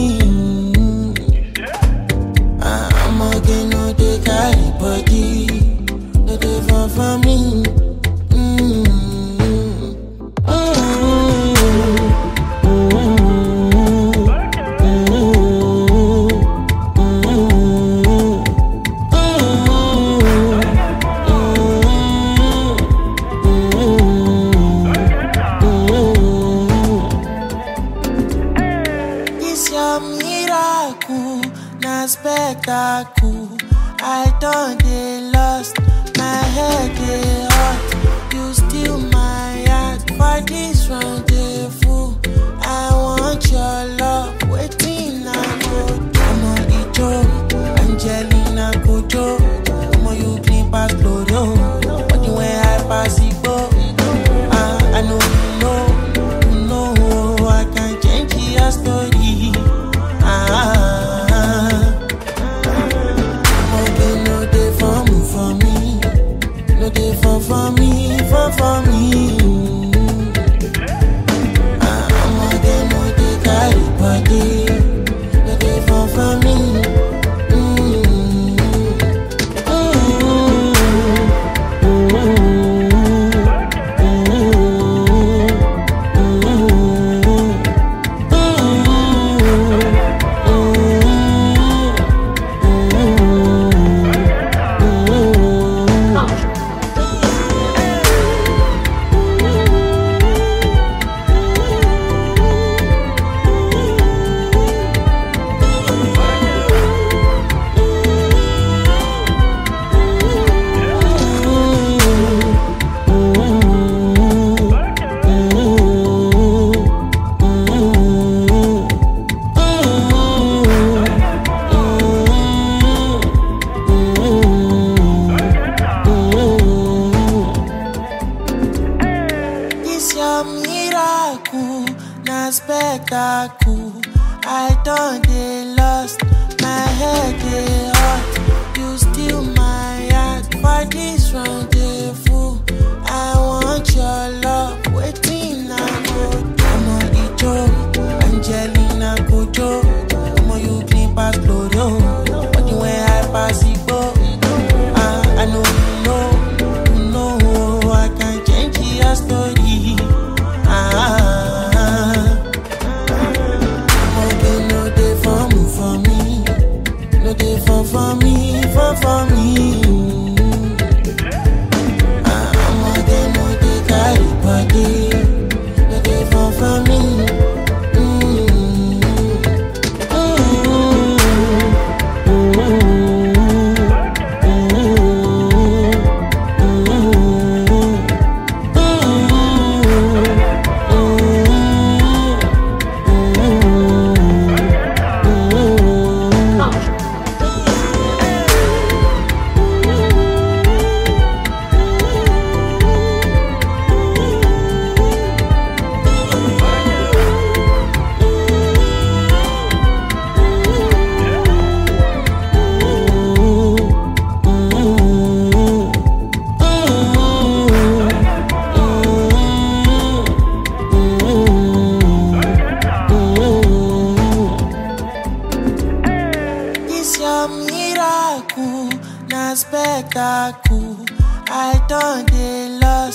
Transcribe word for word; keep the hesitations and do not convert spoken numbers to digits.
I'm again, no, they carry body. No, they fall for me. Mm-hmm. Spectacle, I done they lost, my head they hot. You steal my heart for this rendezvous. I want your love, waiting I go. I'm on the joke, Angelina Kojo. I'm on you clean past Loro, but you ain't high pass it go. I, I know you know, you know I can change your story. Ah. For me, for me, spectacle. I don't dey lost, my head dey hot. You steal my heart for this rendezvous. I want your love, waiting I go. I'm on Ijo, Angelina Kojo. I'm on you clean past Glorio. But you when I pass it go, ah, I know you know, you know I can change your story. Ah. No dey fall for me, fall for me. I'm a dey no dey carry body. No dey fall for me. Spectacle, I don't dey lost.